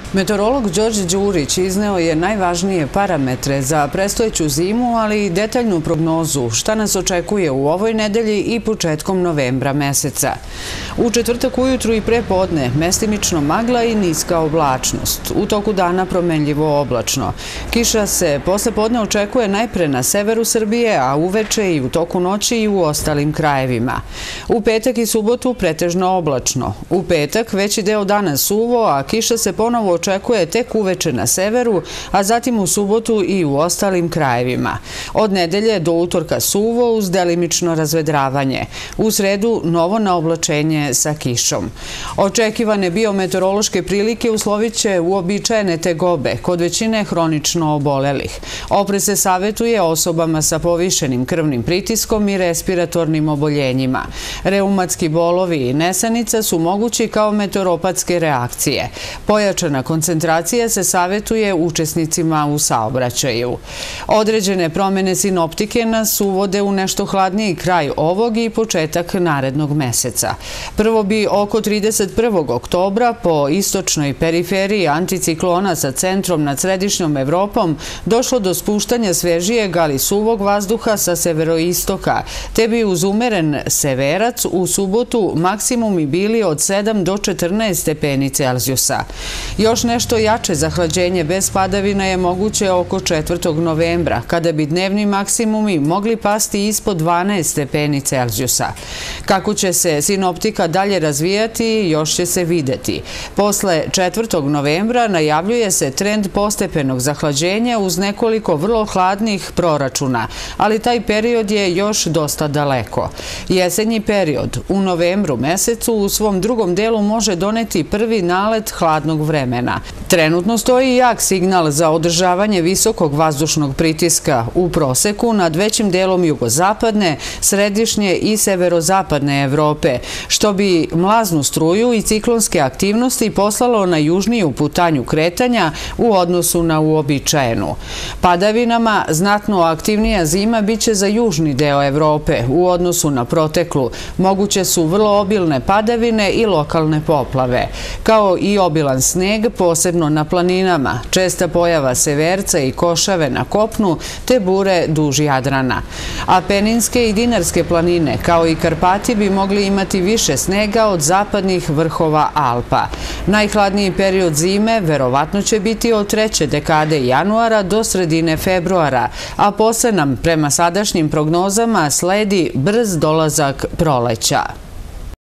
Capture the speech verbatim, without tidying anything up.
Meteorolog Đorđe Đurić izneo je najvažnije parametre za predstojeću zimu, ali i detaljnu prognozu šta nas očekuje u ovoj nedelji i početkom novembra meseca. U četvrtak ujutru i pre podne mestimično magla i niska oblačnost. U toku dana promenljivo oblačno. Kiša se posle podne očekuje najpre na severu Srbije, a uveče i u toku noći i u ostalim krajevima. U petak i subotu pretežno oblačno. U petak veći deo dana suvo, a kiša se ponovo očekuje tek uveče na severu, a zatim u subotu i u ostalim krajevima. Od nedelje do utorka suvo uz delimično razvedravanje. U sredu novo naoblačenje sa kišom. Očekivane biometeorološke prilike usloviće uobičajene tegobe kod većine hronično obolelih. Oprez se savetuje osobama sa povišenim krvnim pritiskom i respiratornim oboljenjima. Reumatski bolovi i nesanica su mogući kao meteoropatske reakcije. Pojačana koncentracija se savetuje učesnicima u saobraćaju. Određene promene sinoptike nas uvode u nešto hladniji kraj ovog i početak narednog meseca. Prvo bi oko trideset prvog oktobra po istočnoj periferiji anticiklona sa centrom nad središnjom Evropom došlo do spuštanja svežijeg, ali suvog vazduha sa severoistoka, te bi uz umeren severac u subotu maksimumi bili od sedam do četrnaest stepeni Celzijusa. Još nešto jače zahlađenje bez padavina je moguće oko četvrtog novembra, kada bi dnevni maksimumi mogli pasti ispod dvanaest stepeni Celzijusa. Kako će se sinoptika dalje razvijati, još će se videti. Posle četvrtog novembra najavljuje se trend postepenog zahlađenja uz nekoliko vrlo hladnih proračuna, ali taj period je još dosta daleko. Jesenji period u novembru mesecu u svom drugom delu može doneti prvi nalet hladnog vremena. Trenutno stoji jak signal za održavanje visokog vazdušnog pritiska u proseku nad većim delom jugozapadne, središnje i severozapadne Evrope, što bi mlaznu struju i ciklonske aktivnosti poslalo na južniju putanju kretanja u odnosu na uobičajenu. Padavinama znatno aktivnija zima biće za južni deo Evrope u odnosu na proteklu. Moguće su vrlo obilne padavine i lokalne poplave, kao i obilan sneg, posebno na planinama, česta pojava severca i košave na kopnu, te bure duž Jadrana. Apeninske i Dinarske planine, kao i Karpati, bi mogli imati više snega od zapadnih vrhova Alpa. Najhladniji period zime verovatno će biti od treće dekade januara do sredine februara, a posle nam, prema sadašnjim prognozama, sledi brz dolazak proleća.